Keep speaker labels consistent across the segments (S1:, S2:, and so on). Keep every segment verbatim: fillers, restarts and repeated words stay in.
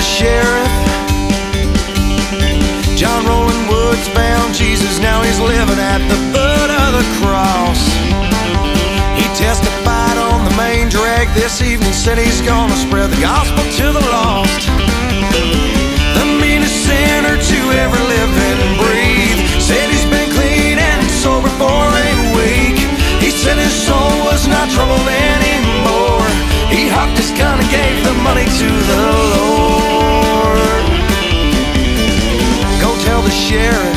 S1: sheriff, John Roland Woods found Jesus. Now he's living at the foot of the cross. He testified on the main drag this evening, said he's gonna spread the gospel to the lost. The meanest sinner to ever live and breathe, said he's been clean and sober for a week. He said his soul was not troubled anymore. He hocked his gun and gave the money to the Lord. Go tell the sheriff,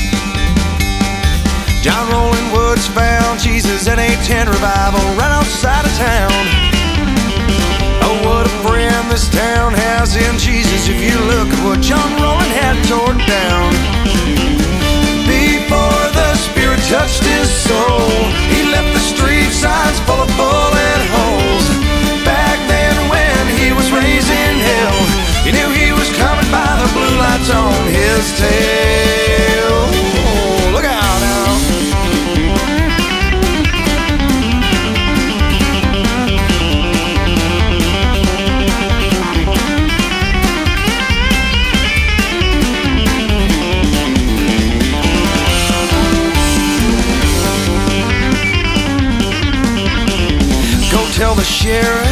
S1: John Roland Woods found Jesus at a tent revival right outside of town. Oh, what a friend this town has in Jesus, if you look at what John Roland had torn down. Before the Spirit touched his soul, he left the street signs full of bullet holes. Back then when he was raised in hell, he knew he was coming by the blue lights on his tail. Oh, look out now. Tell the sheriff,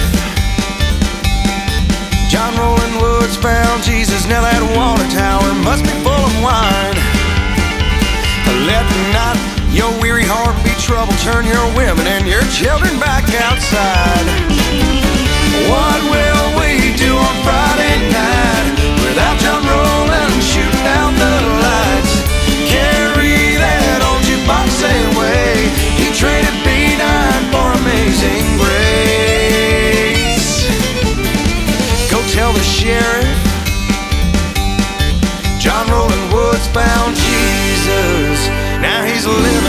S1: John Roland Woods found Jesus. Now that water tower must be full of wine. Let not your weary heart be troubled. Turn your women and your children back outside. What will we do on Friday night without John Roland shooting out the lights? Carry that old jukebox away. He traded B nine for Amazing Grace. Tell the sheriff, John Roland Woods found Jesus. Now he's living